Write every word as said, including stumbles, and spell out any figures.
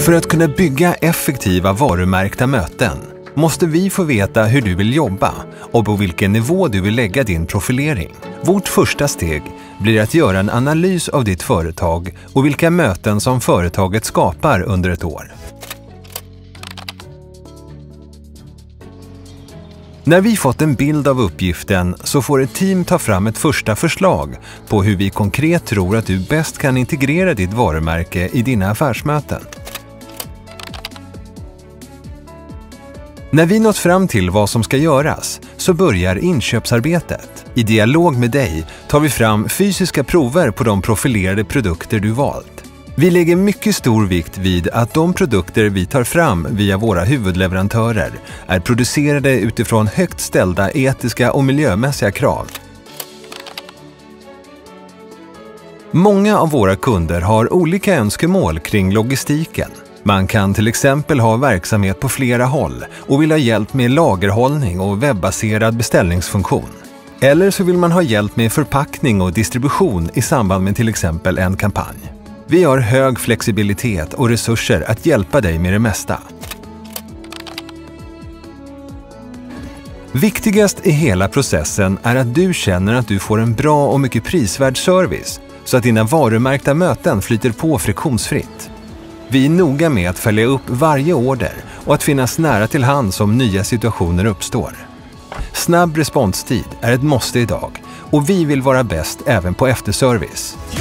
För att kunna bygga effektiva varumärkta möten måste vi få veta hur du vill jobba och på vilken nivå du vill lägga din profilering. Vårt första steg blir att göra en analys av ditt företag och vilka möten som företaget skapar under ett år. När vi fått en bild av uppgiften så får ett team ta fram ett första förslag på hur vi konkret tror att du bäst kan integrera ditt varumärke i dina affärsmöten. När vi nått fram till vad som ska göras så börjar inköpsarbetet. I dialog med dig tar vi fram fysiska prover på de profilerade produkter du valt. Vi lägger mycket stor vikt vid att de produkter vi tar fram via våra huvudleverantörer är producerade utifrån högt ställda etiska och miljömässiga krav. Många av våra kunder har olika önskemål kring logistiken. Man kan till exempel ha verksamhet på flera håll och vill ha hjälp med lagerhållning och webbaserad beställningsfunktion. Eller så vill man ha hjälp med förpackning och distribution i samband med till exempel en kampanj. Vi har hög flexibilitet och resurser att hjälpa dig med det mesta. Viktigast i hela processen är att du känner att du får en bra och mycket prisvärd service så att dina varumärkta möten flyter på friktionsfritt. Vi är noga med att följa upp varje order och att finnas nära till hands om nya situationer uppstår. Snabb responstid är ett måste idag och vi vill vara bäst även på efterservice.